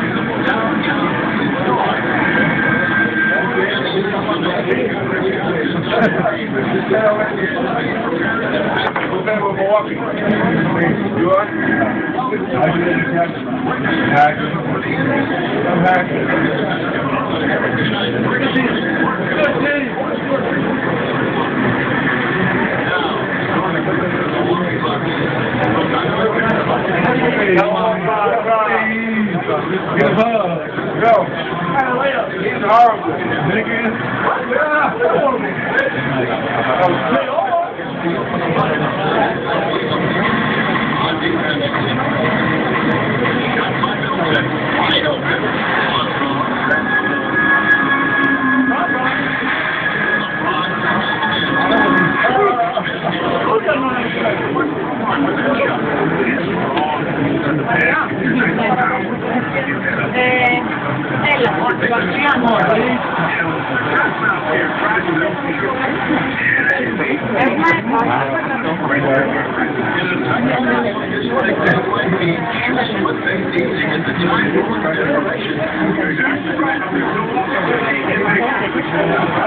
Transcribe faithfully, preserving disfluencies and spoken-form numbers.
Milwaukee. You are? I'm happy. Give a hug. Go. He's horrible. Eh, Ella, guardiamo. È ormai